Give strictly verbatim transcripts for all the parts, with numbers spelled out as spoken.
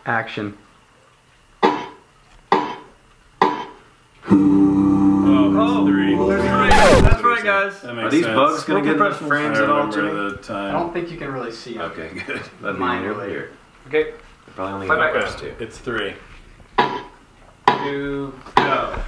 Action. Oh, three. That's right, guys. Are these sense. bugs going to get in the frames at all, Jimmy? I don't think you can really see them. Okay, good. That'd Mine be over weird. Okay. Probably only Five got back. two. It's three. Two, go.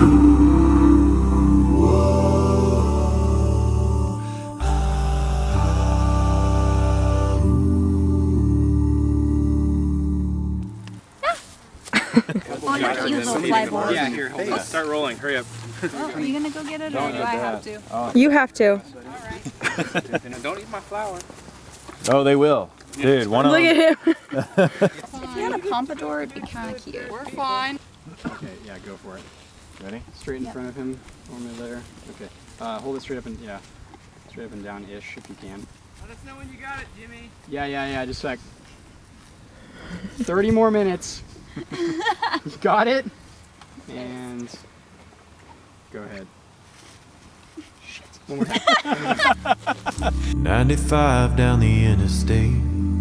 Oh, you're cute little fly boy. Yeah, here, hold on. Start rolling. Hurry up. Oh, are you gonna go get it, or do I have to? Oh. You have to. Don't eat my flower. Oh, they will. Dude, one of Look them. at him. If you had a pompadour, it'd be kind of cute. We're fine. Okay, yeah, go for it. Ready? Straight in Yeah. front of him, normally there. Okay. Uh, hold it straight up and, yeah. Straight up and down-ish, if you can. Let us know when you got it, Jimmy. Yeah, yeah, yeah, just like thirty more minutes. You got it? And go ahead. Shit. One more time. ninety-five down the interstate,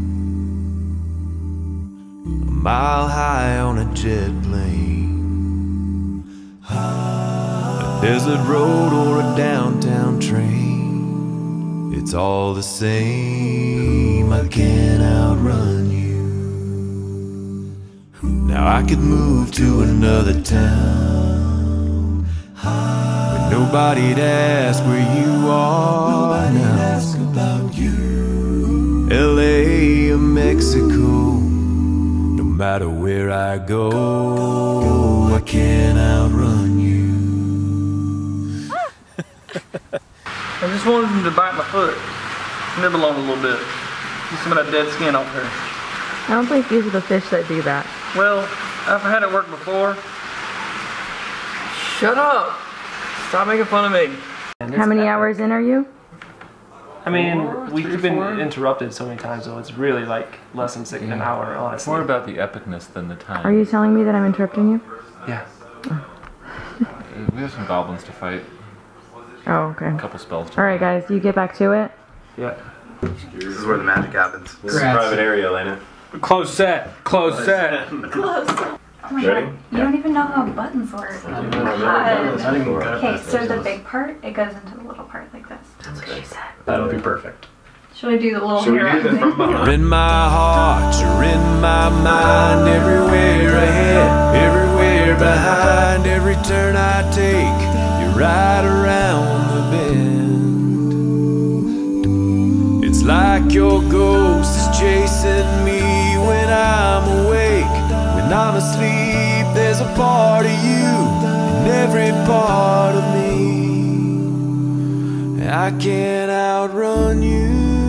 a mile high on a jet plane, a desert road or a downtown train, it's all the same. I can't outrun you. Now I could move to another town, but nobody'd ask where you are. Nobody'd ask about you. L A or Mexico, no matter where I go, I can't outrun you. I just wanted him to bite my foot. Nibble on it a little bit. Get some of that dead skin off there. I don't think these are the fish that do that. Well, I've had it work before. Shut up! Stop making fun of me. How many hours in are you? I mean, we've been interrupted so many times, so it's really like less than six, an hour, honestly. It's more about the epicness than the time. Are you telling me that I'm interrupting you? Yeah. We have some goblins to fight. Oh, okay. A couple spells to Alright guys, you get back to it. Yeah. This is where the magic happens. This Congrats. is private area, Elena. Close set. Close set. Close. Oh my Ready? god, you don't even know how buttons work. Okay, so the big part, it goes into the little part like this. That's what she said. That'll be perfect. Should I do the little Should we hair do that from behind? You're in my heart, you're in my mind, everywhere ahead, everywhere behind, every turn I take, you're right around the bend. It's like your ghost is chasing me when I'm awake, when I'm asleep, there's a part of you in every part of me. I can't outrun you.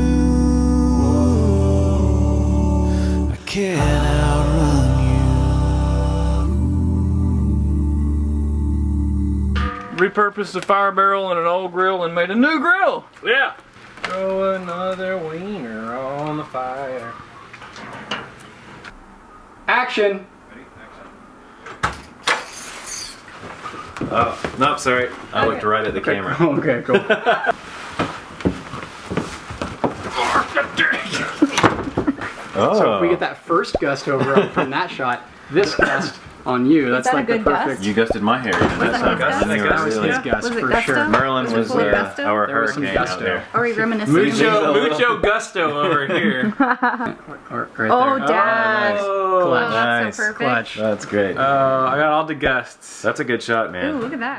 I can't outrun you. Repurposed a fire barrel and an old grill and made a new grill. Yeah. Throw another wiener on the fire. Action! Oh, no, sorry. I looked right at the camera. Okay, cool. Oh. So if we get that first gust over up from that shot, this gust on you, that's that a like the good perfect. gust? You gusted my hair. That's that not his gust? really That was his really- gust Was it for gusto? sure. Merlin Was it was fully uh, gusto? our There was some hurricane out gusto. there. Are we reminiscing? Mucho, mucho gusto over here. Or, right Oh, there. Dad. Oh, Clutch. that's Nice. so perfect. Clutch. That's great. Uh, I got all the gusts. That's a good shot, man. Ooh, look at that.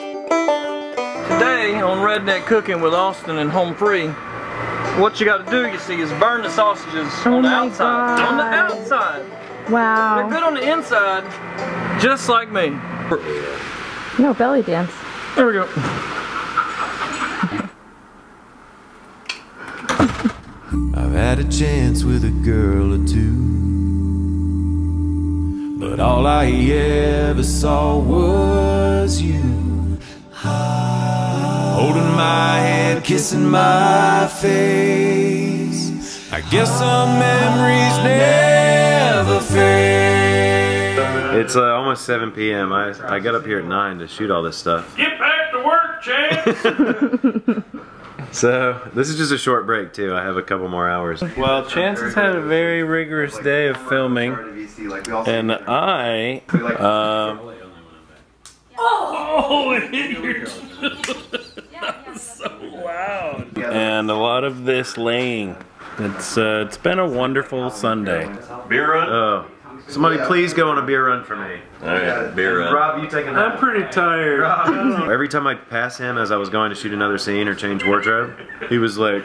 Today on Redneck Cooking with Austin and Home Free, what you got to do, you see, is burn the sausages Oh on the my outside. On the God. outside. They're Wow. good on the inside, just like me. No, belly dance. There we go. I've had a chance with a girl or two, but all I ever saw was you, holding my hand, kissing my face. I guess some memories never fade. It's uh, almost seven P M I, I got up here at nine to shoot all this stuff. Get back to work, Chance! So this is just a short break too. I have a couple more hours. Well, Chance has had a very rigorous day of filming, and I, um, oh, it hit your that was so loud. And a lot of this laying. It's uh, it's been a wonderful Sunday. Beer run? Oh. Somebody please go on a beer run for me. Alright, beer run. Rob, you taking that? I'm pretty tired. Every time I pass him as I was going to shoot another scene or change wardrobe, he was like,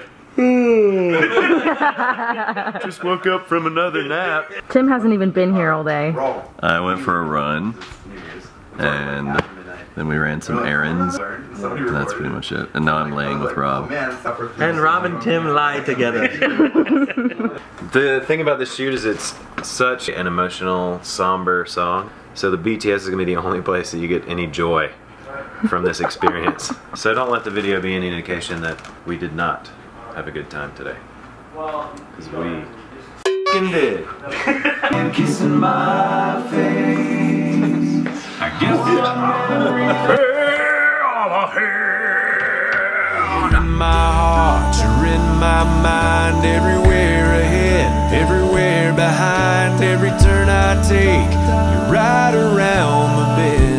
just woke up from another nap. Tim hasn't even been here all day. I went for a run, and then we ran some errands, and that's pretty much it. And now I'm laying with Rob. And Rob and Tim lie together. The thing about this shoot is it's such an emotional, somber song. So the B T S is going to be the only place that you get any joy from this experience. So don't let the video be any indication that we did not have a good time today. Because we f***ing did. And kissing my face. I guess in my heart, you're in my mind, everywhere ahead, everywhere behind, every turn I take, you're right around the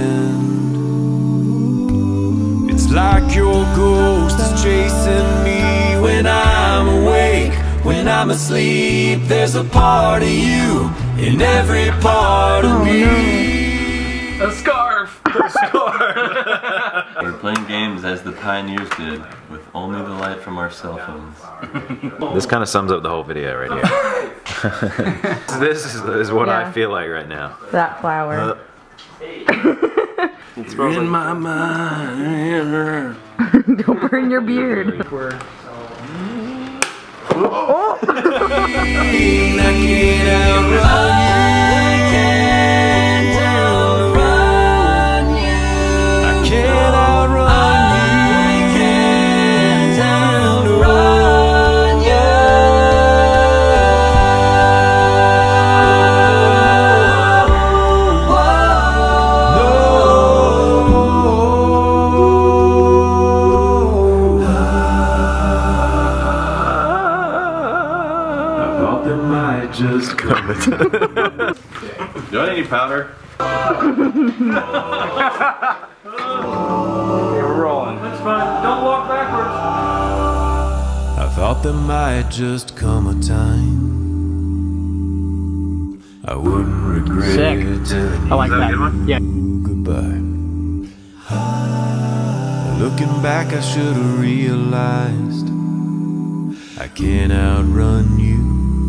bend. It's like your ghost is chasing me when I'm awake, when I'm asleep. There's a part of you in every part of me. A scarf! A scarf! We're playing games as the pioneers did, with only the light from our cell phones. This kind of sums up the whole video right here. This is, is what Yeah. I feel like right now. That flower. Uh, You're in my mind. Don't burn your beard. Oh! Just come Do I need any powder? We're rolling. That's fine. Don't walk backwards. I thought there might just come a time I wouldn't regret Sick. telling you I like that. Yeah. goodbye. Looking back, I should have realized I can't outrun you.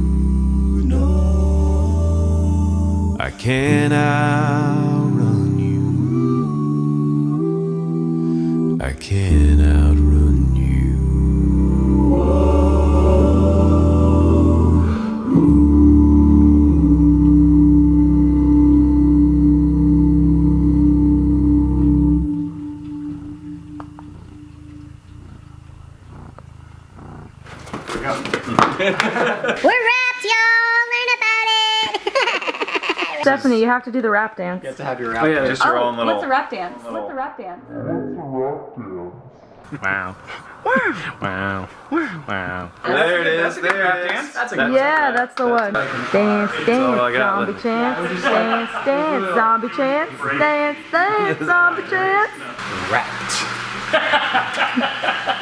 I can't outrun you. I can't outrun you. We're wrapped, y'all. Learn about it. Stephanie, you have to do the rap dance. You have to have your rap. Oh, yeah, Just your Oh, own little. what's a rap dance? What's a rap dance? Wow. Wow. Wow. There it is. There it is. That's a good Yeah, that's the one. Dance, all I dance, got zombie left. chance. Dance, dance, zombie chance. Dance, dance, zombie chance. Wrapped.